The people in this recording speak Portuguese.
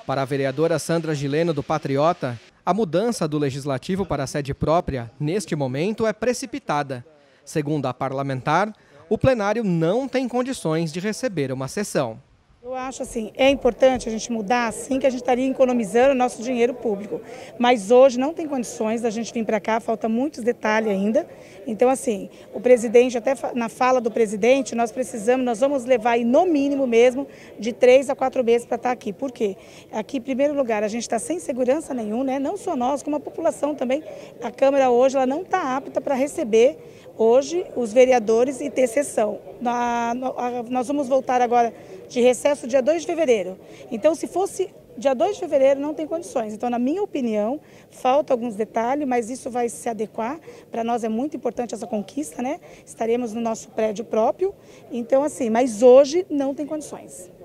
Para a vereadora Sandra Gileno, do Patriota, a mudança do Legislativo para a sede própria, neste momento, é precipitada. Segundo a parlamentar, o plenário não tem condições de receber uma sessão. Eu acho assim, é importante a gente mudar assim, que a gente estaria economizando o nosso dinheiro público. Mas hoje não tem condições da gente vir para cá, falta muitos detalhes ainda. Então assim, o presidente, até na fala do presidente, nós vamos levar aí no mínimo mesmo de 3 a 4 meses para estar aqui. Por quê? Aqui, em primeiro lugar, a gente está sem segurança nenhuma, né? Não só nós, como a população também. A Câmara hoje ela não está apta para receber hoje os vereadores e ter sessão. Nós vamos voltar agora de recesso dia 2 de fevereiro. Então, se fosse dia 2 de fevereiro, não tem condições. Então, na minha opinião, falta alguns detalhes, mas isso vai se adequar. Para nós é muito importante essa conquista, né? Estaremos no nosso prédio próprio. Então, assim, mas hoje não tem condições.